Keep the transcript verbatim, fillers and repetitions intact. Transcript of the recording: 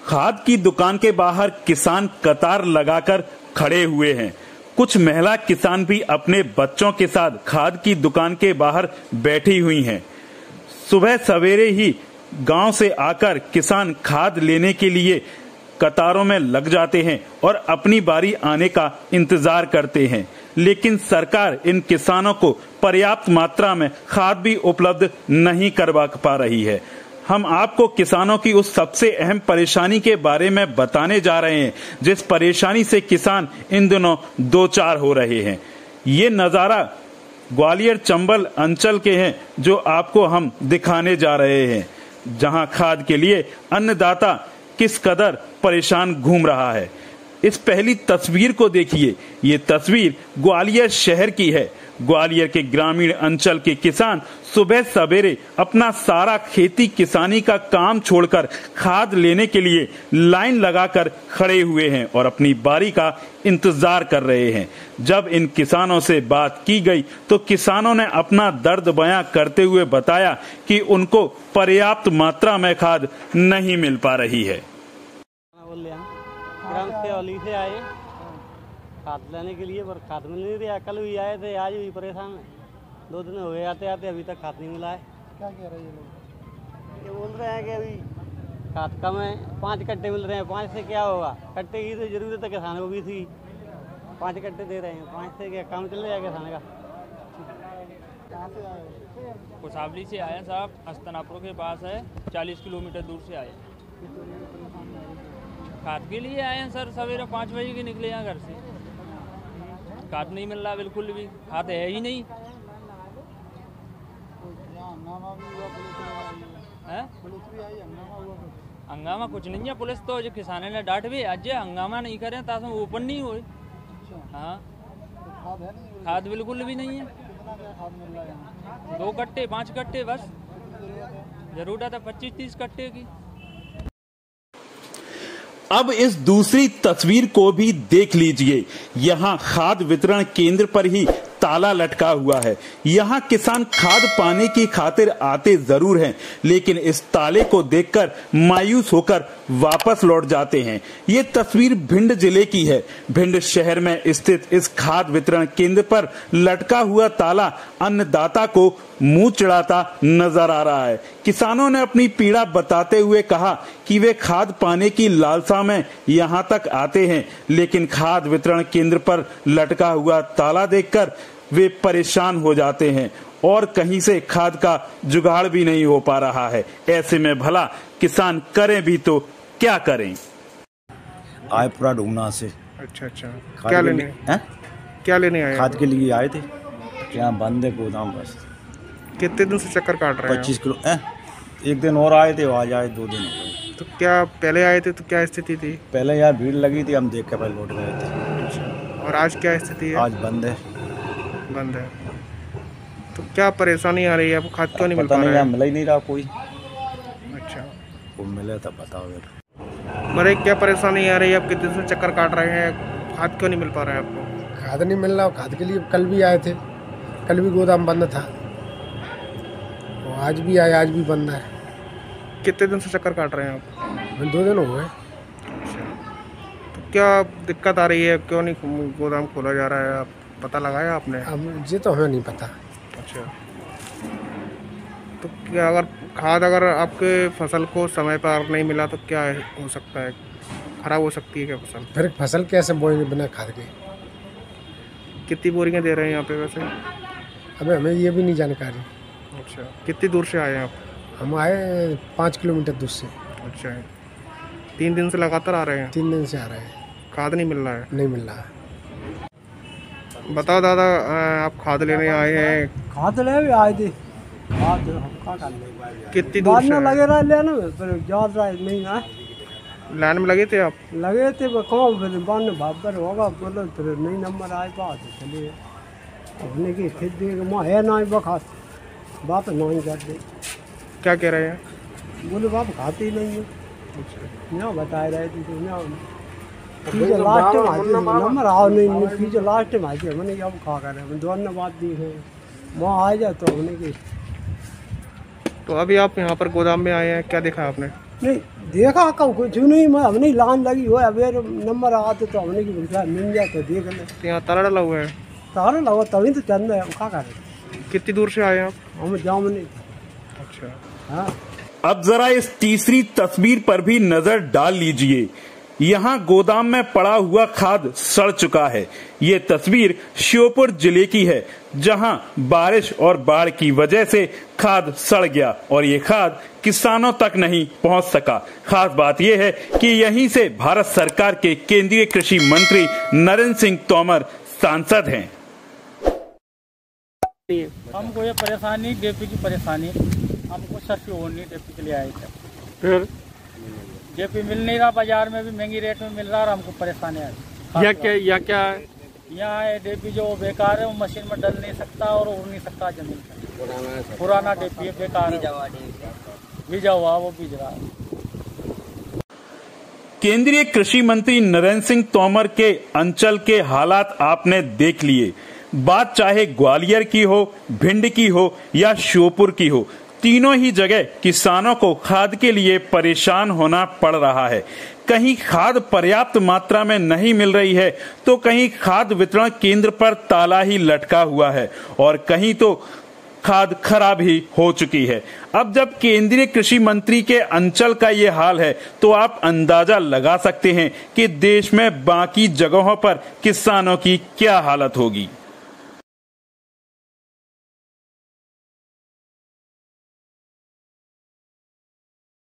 खाद की दुकान के बाहर किसान कतार लगाकर खड़े हुए हैं। कुछ महिला किसान भी अपने बच्चों के साथ खाद की दुकान के बाहर बैठी हुई हैं। सुबह सवेरे ही गांव से आकर किसान खाद लेने के लिए कतारों में लग जाते हैं और अपनी बारी आने का इंतजार करते हैं, लेकिन सरकार इन किसानों को पर्याप्त मात्रा में खाद भी उपलब्ध नहीं करवा पा रही है। हम आपको किसानों की उस सबसे अहम परेशानी के बारे में बताने जा रहे हैं जिस परेशानी से किसान इन दिनों दो चार हो रहे हैं। ये नजारा ग्वालियर चंबल अंचल के हैं जो आपको हम दिखाने जा रहे हैं, जहां खाद के लिए अन्नदाता किस कदर परेशान घूम रहा है। इस पहली तस्वीर को देखिए। ये तस्वीर ग्वालियर शहर की है। ग्वालियर के ग्रामीण अंचल के किसान सुबह सवेरे अपना सारा खेती किसानी का काम छोड़कर खाद लेने के लिए लाइन लगाकर खड़े हुए हैं और अपनी बारी का इंतजार कर रहे हैं। जब इन किसानों से बात की गई तो किसानों ने अपना दर्द बयां करते हुए बताया कि उनको पर्याप्त मात्रा में खाद नहीं मिल पा रही है। से आए खाद लेने के लिए, पर खाद मिल नहीं रहा। कल भी आए थे, आज भी परेशान है। दो दिन हो गए आते आते, अभी तक खाद नहीं मिला है। क्या कह रहे हैं ये लोग? ये बोल रहे हैं कि अभी खाद कम है, पाँच कट्टे मिल रहे हैं। पाँच से क्या होगा? कट्टे की तो जरूरत है किसानों को भी थी, पाँच कट्टे दे रहे हैं। पाँच से क्या काम चल जाएगा किसान का? कहाँ से आए? कुसावली से आए साहब, अस्तनापुर के पास है, चालीस किलोमीटर दूर से आए। खाद के लिए आए हैं सर, सवेरे पाँच बजे के निकले हैं घर से। खाद नहीं मिल रहा बिल्कुल भी, खाद है ही नहीं। हंगामा कुछ नहीं है, पुलिस तो जो किसानों ने डांट भी आज हंगामा नहीं करें ताकि ओपन नहीं हो। हाँ, खाद बिल्कुल भी नहीं है। दो कट्टे पाँच कट्टे बस, जरूरत है पच्चीस तीस कट्टे की। अब इस दूसरी तस्वीर को भी देख लीजिए। यहाँ खाद वितरण केंद्र पर ही ताला लटका हुआ है। यहाँ किसान खाद पाने की खातिर आते जरूर हैं, लेकिन इस ताले को देखकर मायूस होकर वापस लौट जाते हैं। ये तस्वीर भिंड जिले की है। भिंड शहर में स्थित इस खाद वितरण केंद्र पर लटका हुआ ताला अन्नदाता को मुंह चिढ़ाता नजर आ रहा है। किसानों ने अपनी पीड़ा बताते हुए कहा कि वे खाद पाने की लालसा में यहाँ तक आते हैं, लेकिन खाद वितरण केंद्र पर लटका हुआ ताला देखकर वे परेशान हो जाते हैं और कहीं से खाद का जुगाड़ भी नहीं हो पा रहा है। ऐसे में भला किसान करें भी तो क्या करें? आए पूरा ढूंढना से। अच्छा अच्छा, क्या लेने हैं? क्या लेने आए? खाद के लिए आए थे। क्या बंद है गोदाम बस। कितने दिन से चक्कर काट रहे हैं? पच्चीस किलो ए? एक दिन और आए थे, आज आए दो दिन हो गए। तो क्या पहले आए थे तो क्या स्थिति थी? पहले यार भीड़ लगी थी, हम देख के पहले लौट गए थे। अच्छा, और आज क्या स्थिति है? आज बंद है। बंद है तो क्या परेशानी आ रही है? आपको खाद क्यों नहीं मिल पा रहा है? मिला ही नहीं रहा कोई। अच्छा, वो मिले तब बताओ। मरे क्या परेशानी आ रही है? आप कितने से चक्कर काट रहे हैं, खाद क्यों नहीं मिल पा रहा है आपको? खाद नहीं मिल रहा। खाद के लिए कल भी आए थे, कल भी गोदाम बंद था, आज भी आए, आज भी बंद है। कितने दिन से चक्कर काट रहे हैं आप? दो दिन हो गए। अच्छा, तो क्या दिक्कत आ रही है? क्यों नहीं गोदाम खोला जा रहा है? आप पता लगाया आपने? अब ये तो हमें नहीं पता। अच्छा, तो क्या अगर खाद अगर आपके फसल को समय पर नहीं मिला तो क्या हो सकता है? खराब हो सकती है क्या फसल? फिर फसल कैसे बोएंगे बिना खाद के? कितनी बोरियां दे रहे हैं यहाँ पे वैसे? अबे हमें ये भी नहीं जानकारी। अच्छा, कितनी दूर से आए हैं आप? हम आए पाँच किलोमीटर दूर से। अच्छा, तीन दिन से लगातार आ रहे हैं? तीन दिन से आ रहे हैं। खाद नहीं मिल रहा है? नहीं मिल रहा है। बताओ दादा, आप खाद लेने आए हैं? खाद ले भी आए थे। खाद हम का कितनी दूर से लगे रहा लेने में, पर ज्यादा नहीं ना। लाइन में लगे थे आप? लगे थे, कहाँ फिर बान भाबर होगा, बोलो फिर नहीं नंबर आए बात चलिए अपने की खेती माँ है ना बखास बात नहीं कर दे। क्या कह रहे हैं? बोले बाप खाते ही नहीं है। अच्छा, यहाँ बता रहे थे तो यहाँ पीछे लास्ट में आती नंबर आओ नहीं, पीछे लास्ट में आती है मैंने अब खा कर दोनों बात दी है वहाँ आ जाए तो हमने की। तो अभी आप यहाँ पर गोदाम में आए हैं, क्या देखा आपने? नहीं देखा कहूँ कुछ नहीं, मैं हमने लाइन लगी हो अबेर नंबर आते तो हमने की बोलता मिल जाए तो देख ले। यहाँ ताला डला हुआ है? ताला लगा तभी तो चंद है, क्या कर रहे? कितनी दूर से आए आप? हम जाम नहीं। अच्छा हाँ। अब जरा इस तीसरी तस्वीर पर भी नजर डाल लीजिए। यहाँ गोदाम में पड़ा हुआ खाद सड़ चुका है। ये तस्वीर श्योपुर जिले की है, जहाँ बारिश और बाढ़ की वजह से खाद सड़ गया और ये खाद किसानों तक नहीं पहुँच सका। खास बात यह है कि यहीं से भारत सरकार के केंद्रीय कृषि मंत्री नरेंद्र सिंह तोमर सांसद हैं। हमको ये परेशानी डेपी की परेशानी, हमको सस्ती हो नहीं, डेपी के लिए आए थे। फिर डेपी मिल नहीं रहा, बाजार में भी महंगी रेट में मिल रहा और हमको परेशानी आ रही। यह क्या या क्या है? यहाँ डेपी जो बेकार है वो मशीन में डल नहीं सकता और उड़ नहीं सकता जमीन पर। पुराना डेपी है, बेकार है, बीजा हुआ वो बीज रहा है। केंद्रीय कृषि मंत्री नरेंद्र सिंह तोमर के अंचल के हालात आपने देख लिए। बात चाहे ग्वालियर की हो, भिंड की हो या श्योपुर की हो, तीनों ही जगह किसानों को खाद के लिए परेशान होना पड़ रहा है। कहीं खाद पर्याप्त मात्रा में नहीं मिल रही है तो कहीं खाद वितरण केंद्र पर ताला ही लटका हुआ है और कहीं तो खाद खराब ही हो चुकी है। अब जब केंद्रीय कृषि मंत्री के अंचल का ये हाल है तो आप अंदाजा लगा सकते हैं कि देश में बाकी जगहों पर किसानों की क्या हालत होगी।